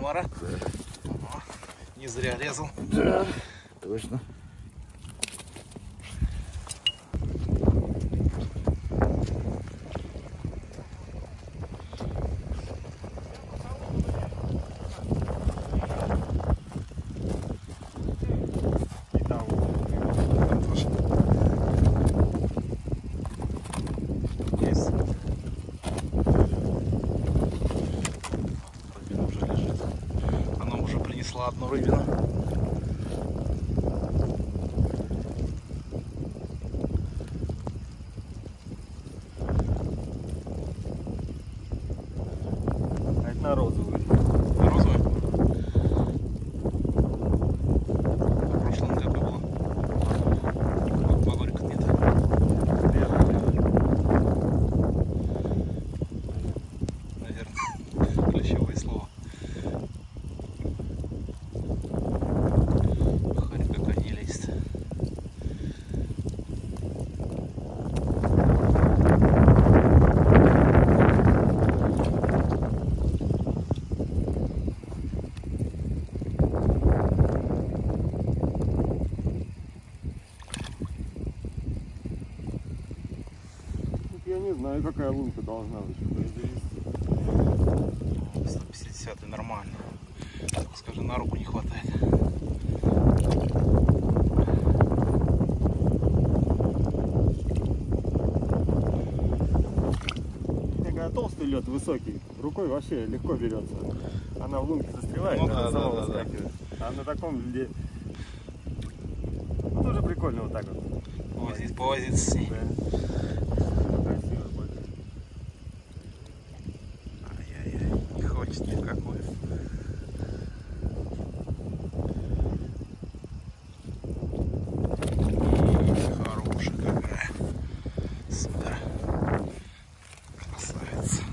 юмора. О, не зря резал. Да, точно. Одну рыбину. А это на розовую. На розовую? В прошлом как было? Багорика нет. Наверное. Ключевое слово. Я не знаю, какая лунка должна быть, чтобы ее завести. 150 нормально. Так, скажи, на руку не хватает. Когда толстый лед высокий, рукой вообще легко берется. Она в лунке застревает, ну, она сама да. выскакивает. А на таком льде ну, тоже прикольно вот так вот. Повозиться с ней. Да. Красиво будет. Ай-яй-яй, не хочет ни в какую. Хорошая какая. Сюда. Красавица.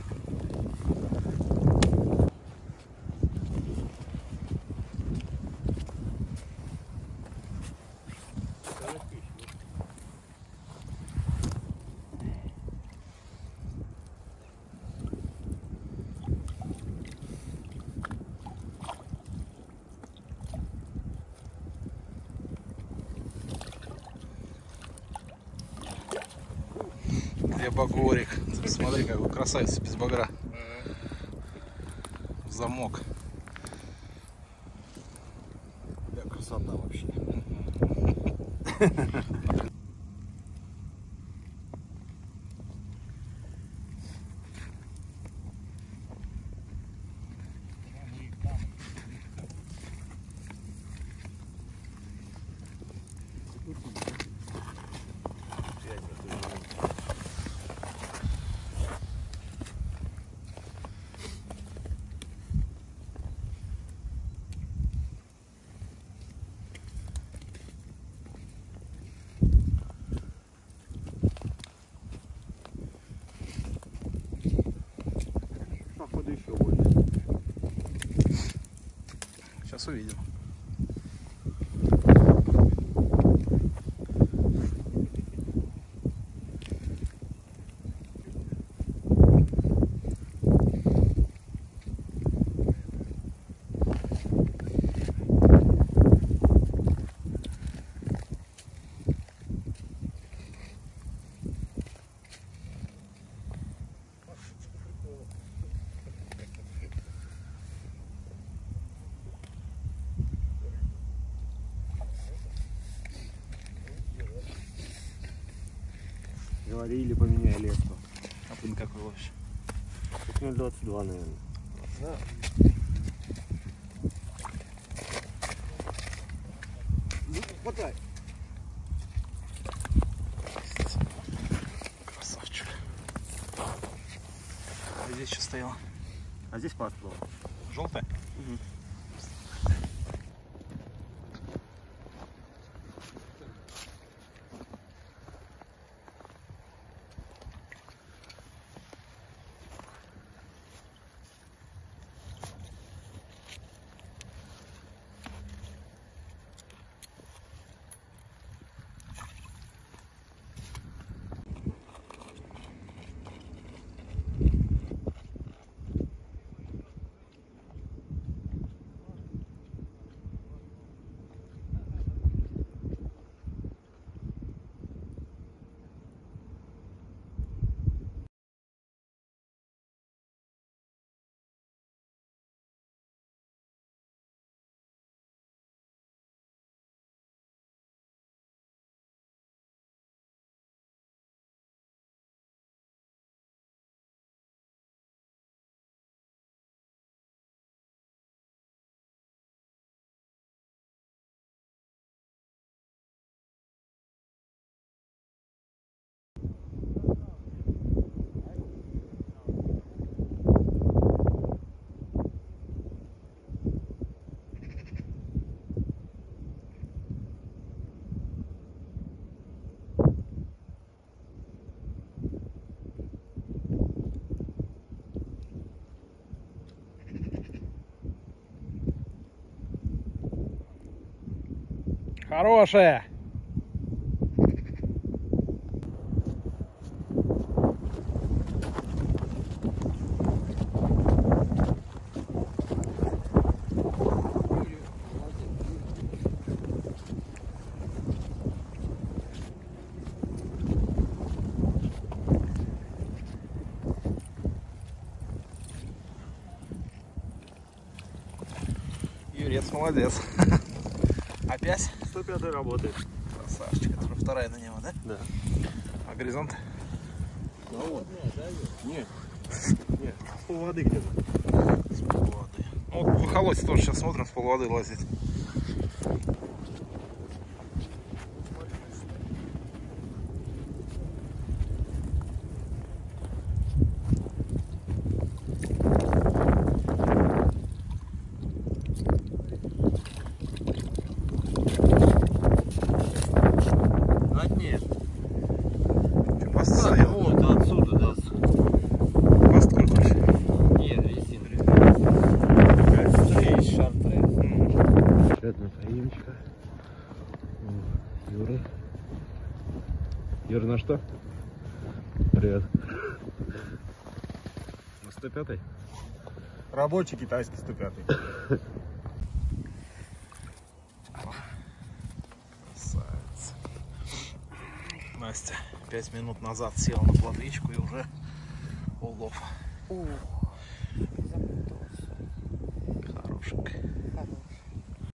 Где багорик? Смотри, какой красавец без багра. Замок. Да, красота вообще. Походу еще больше. Сейчас увидим. Говорили, поменяй леску. А ты какой вообще? 0,22, наверное. Да. Ну, хватай. Красавчик. А здесь что стояло? А здесь паспорт. Желтая? Угу. Хорошая. Юрец молодец. Опять? 105 работает. Красавчик. Это уже вторая на него, да? Да. А горизонт? Ну вот. Нет. Нет. С полводы где-то. С полводы. Ну, вот в Эхолоте тоже сейчас смотрим, с полводы лазит. Нет. Поставил. Вот отсюда, да. Паст какой хочешь? Нет, резин. Стрейч, шартрейс. Еще одна таимочка. Юра. Юра, на что? Привет. На 105-й? Рабочий китайский 105. Красавец. Настя 5 минут назад села на плотвичку и уже улов. Ух.